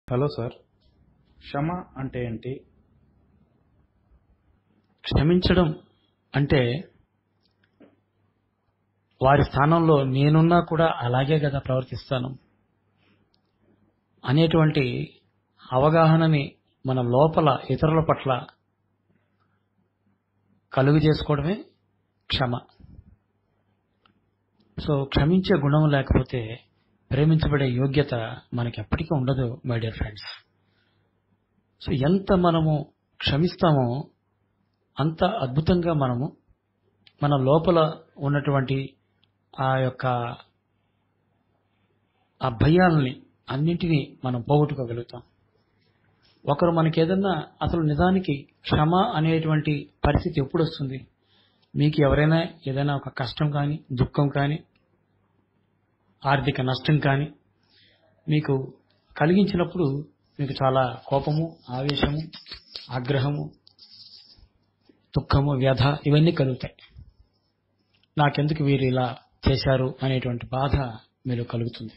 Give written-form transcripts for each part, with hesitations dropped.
Hello sir, క్షమ అంటే ఏంటి? క్షమించడం అంటే వారి స్థానంలో నేనున్నా కూడా అలాగే కదా ప్రవర్తిస్తాను అనేటువంటి అవగాహనని మన లోపల ఇతరుల పట్ల కలుగు చేసుకోవడమే క్షమ. సో క్షమించే గుణం లేకపోతే ప్రేమించబడే యోగ్యత మనకి ఎప్పటికీ ఉండదు మై డియర్ ఫ్రెండ్స్. సో ఎంత మనము క్షమిస్తామో అంత అద్భుతంగా మనము మన లోపల ఉన్నటువంటి ఆ భయాలని అన్నింటినీ మనం పోగొట్టుకోగలుగుతాం. ఒకరు మనకి ఏదన్నా అసలు నిజానికి క్షమ అనేటువంటి పరిస్థితి ఎప్పుడు వస్తుంది? మీకు ఎవరైనా ఏదైనా ఒక కష్టం కానీ, దుఃఖం కానీ, ఆర్థిక నష్టం కానీ మీకు కలిగించినప్పుడు మీకు చాలా కోపము, ఆవేశము, ఆగ్రహము, దుఃఖము, వ్యధ ఇవన్నీ కలుగుతాయి. నాకెందుకు వీరు ఇలా చేశారు అనేటువంటి బాధ మీలో కలుగుతుంది.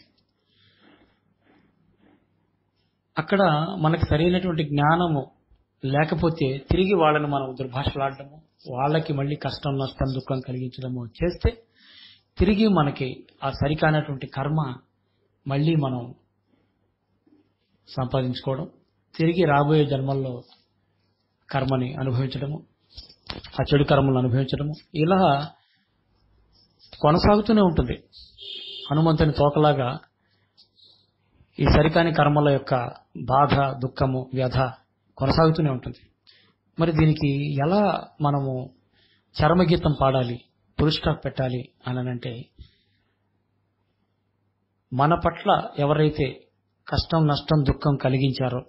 అక్కడ మనకు సరైనటువంటి జ్ఞానము లేకపోతే తిరిగి వాళ్ళని మనం దుర్భాషలాడటము, వాళ్ళకి మళ్ళీ కష్టం, నష్టం, దుఃఖం కలిగించడము చేస్తే తిరిగి మనకి ఆ సరికానటువంటి కర్మ మళ్ళీ మనం సంపాదించుకోవడం, తిరిగి రాబోయే జన్మల్లో కర్మని అనుభవించడము, ఆ చెడు కర్మలను అనుభవించడము ఇలా కొనసాగుతూనే ఉంటుంది. హనుమంతుని తోకలాగా ఈ సరికాని కర్మల యొక్క బాధ, దుఃఖము, వ్యధ కొనసాగుతూనే ఉంటుంది. మరి దీనికి ఎలా మనము చరమగీతం పాడాలి, ఫుల్ స్టాప్ పెట్టాలి అనంటే, మన పట్ల ఎవరైతే కష్టం, నష్టం, దుఃఖం కలిగించారో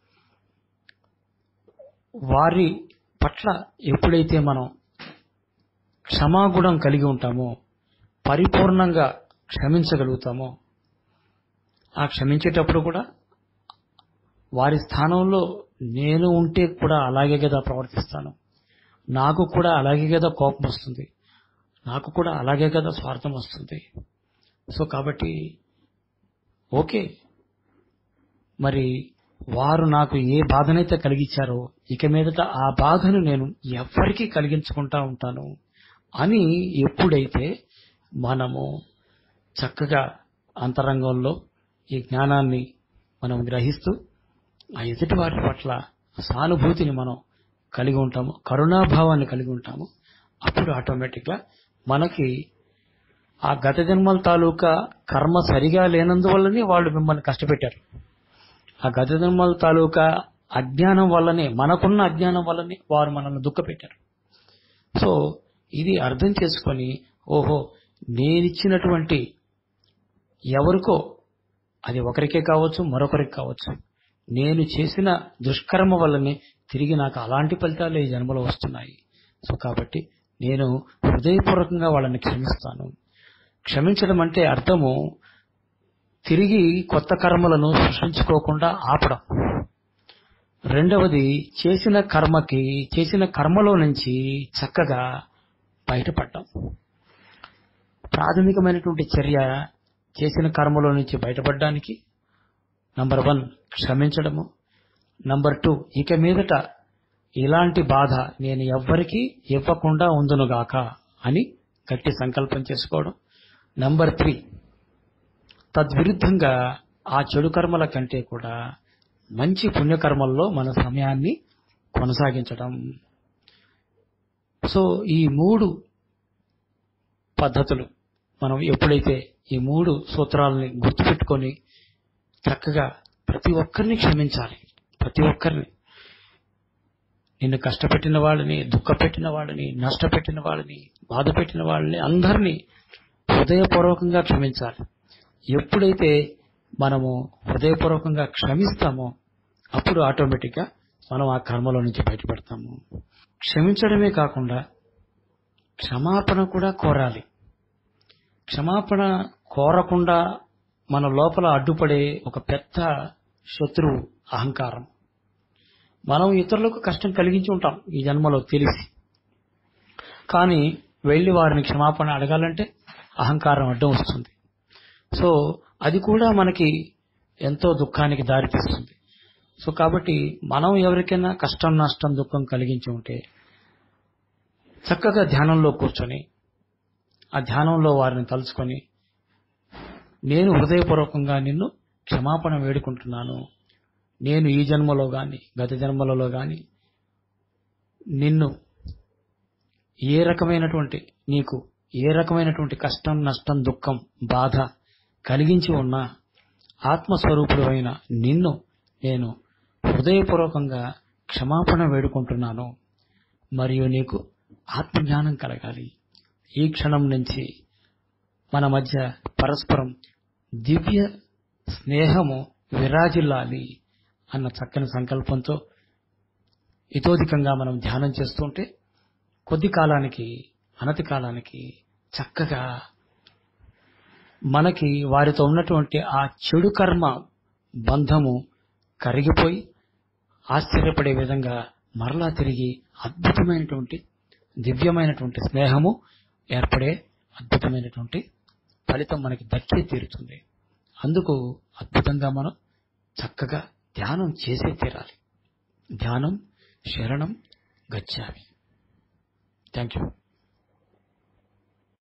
వారి పట్ల ఎప్పుడైతే మనం క్షమాగుణం కలిగి ఉంటామో, పరిపూర్ణంగా క్షమించగలుగుతామో, ఆ క్షమించేటప్పుడు కూడా వారి స్థానంలో నేను ఉంటే కూడా అలాగే కదా ప్రవర్తిస్తాను, నాకు కూడా అలాగే కదా కోపం వస్తుంది, నాకు కూడా అలాగే కదా స్వార్థం వస్తుంది. సో కాబట్టి ఓకే, మరి వారు నాకు ఏ బాధనైతే కలిగించారో ఇక మీదట ఆ బాధను నేను ఎవ్వరికీ కలిగించుకుంటా ఉంటాను అని ఎప్పుడైతే మనము చక్కగా అంతరంగంలో ఈ జ్ఞానాన్ని మనం గ్రహిస్తూ ఆ ఎదుటి వారి పట్ల సానుభూతిని మనం కలిగి ఉంటాము, కరుణాభావాన్ని కలిగి ఉంటాము, అప్పుడు ఆటోమేటిక్గా మనకి ఆ గత జన్మల తాలూకా కర్మ సరిగా లేనందువల్లనే వాళ్ళు మిమ్మల్ని కష్టపెట్టారు. ఆ గత జన్మల తాలూకా అజ్ఞానం వల్లనే, మనకున్న అజ్ఞానం వల్లనే వారు మనల్ని దుఃఖపెట్టారు. సో ఇది అర్థం చేసుకొని, ఓహో నేనిచ్చినటువంటి ఎవరికో, అది ఒకరికే కావచ్చు, మరొకరికి కావచ్చు, నేను చేసిన దుష్కర్మ వల్లనే తిరిగి నాకు అలాంటి ఫలితాలు ఈ జన్మలో వస్తున్నాయి. సో కాబట్టి నేను హృదయపూర్వకంగా వాళ్ళని క్షమిస్తాను. క్షమించడం అంటే అర్థము తిరిగి కొత్త కర్మలను సృష్టించుకోకుండా ఆపడం. రెండవది, చేసిన కర్మలో నుంచి చక్కగా బయటపడడం. ప్రాథమికమైనటువంటి చర్య చేసిన కర్మలో నుంచి బయటపడడానికి నంబర్ 1 క్షమించడము, నంబర్ 2 ఇక మీదట ఇలాంటి బాధ నేను ఎవ్వరికీ ఇవ్వకుండా ఉందునుగాక అని గట్టి సంకల్పం చేసుకోవడం, నంబర్ 3 తద్విరుద్ధంగా ఆ చెడు కర్మల కంటే కూడా మంచి పుణ్యకర్మల్లో మన సమయాన్ని కొనసాగించడం. సో ఈ 3 పద్ధతులు మనం ఎప్పుడైతే ఈ 3 సూత్రాలని గుర్తుపెట్టుకొని చక్కగా ప్రతి ఒక్కరిని క్షమించాలి. ప్రతి ఒక్కరిని, నిన్ను కష్టపెట్టిన వాళ్ళని, దుఃఖపెట్టిన వాళ్ళని, నష్టపెట్టిన వాళ్ళని, బాధ పెట్టిన వాళ్ళని అందరినీ హృదయపూర్వకంగా క్షమించాలి. ఎప్పుడైతే మనము హృదయపూర్వకంగా క్షమిస్తామో అప్పుడు ఆటోమేటిక్గా మనం ఆ కర్మలో నుంచి బయటపడతాము. క్షమించడమే కాకుండా క్షమాపణ కూడా కోరాలి. క్షమాపణ కోరకుండా మన లోపల అడ్డుపడే ఒక పెద్ద శత్రువు అహంకారం. మనం ఇతరులకు కష్టం కలిగించి ఉంటాం ఈ జన్మలో తెలిసి, కానీ వెళ్లి వారిని క్షమాపణ అడగాలంటే అహంకారం అడ్డం వస్తుంది. సో అది కూడా మనకి ఎంతో దుఃఖానికి దారితీస్తుంది. సో కాబట్టి మనం ఎవరికైనా కష్టం, నష్టం, దుఃఖం కలిగించి ఉంటే చక్కగా ధ్యానంలో కూర్చొని ఆ ధ్యానంలో వారిని తలుచుకొని, నేను హృదయపూర్వకంగా నిన్ను క్షమాపణ వేడుకుంటున్నాను. నేను ఈ జన్మలో గాని గత జన్మలలో గాని నిన్ను నీకు ఏ రకమైనటువంటి కష్టం, నష్టం, దుఃఖం, బాధ కలిగించి ఉన్నా ఆత్మస్వరూపుడు అయిన నిన్ను నేను హృదయపూర్వకంగా క్షమాపణ వేడుకుంటున్నాను. మరియు నీకు ఆత్మజ్ఞానం కలగాలి. ఈ క్షణం నుంచి మన మధ్య పరస్పరం దివ్య స్నేహము విరాజిల్లాలి అన్న చక్కని సంకల్పంతో ఇతోధికంగా మనం ధ్యానం చేస్తుంటే కొద్ది కాలానికి, అనతి కాలానికి చక్కగా మనకి వారితో ఉన్నటువంటి ఆ చెడు కర్మ బంధము కరిగిపోయి ఆశ్చర్యపడే విధంగా మరలా తిరిగి అద్భుతమైనటువంటి దివ్యమైనటువంటి స్నేహము ఏర్పడే అద్భుతమైనటువంటి ఫలితం మనకి దక్కే తీరుతుంది. అందుకు అద్భుతంగా మనం చక్కగా ధ్యానం చేసే తీరాలి. ధ్యానం శరణం గచ్చామి. Thank you.